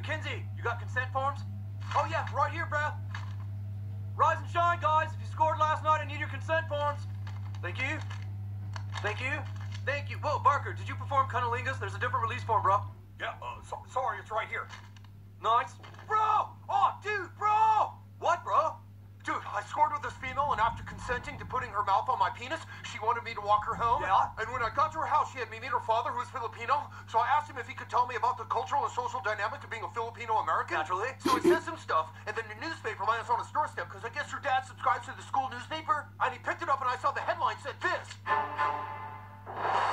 Mackenzie, you got consent forms? Oh yeah, right here, bruh. Rise and shine, guys. If you scored last night, I need your consent forms. Thank you. Thank you. Thank you. Whoa, Barker, did you perform cunnilingus? There's a different release form, bro. Yeah, sorry, it's right here. Nice. Bro! Oh, dude, bro! What, bro? Dude, I scored with this female, and after consenting to putting her mouth on my penis, she wanted me to walk her home. Yeah? And when I got to her house, she had me meet her father, who was Filipino. So I asked him if he could tell me about the cultural and social dynamic of being a Filipino-American. Naturally. So he said some stuff, and then the newspaper lands on his doorstep, because I guess her dad subscribes to the school newspaper. And he picked it up, and I saw the headline said this.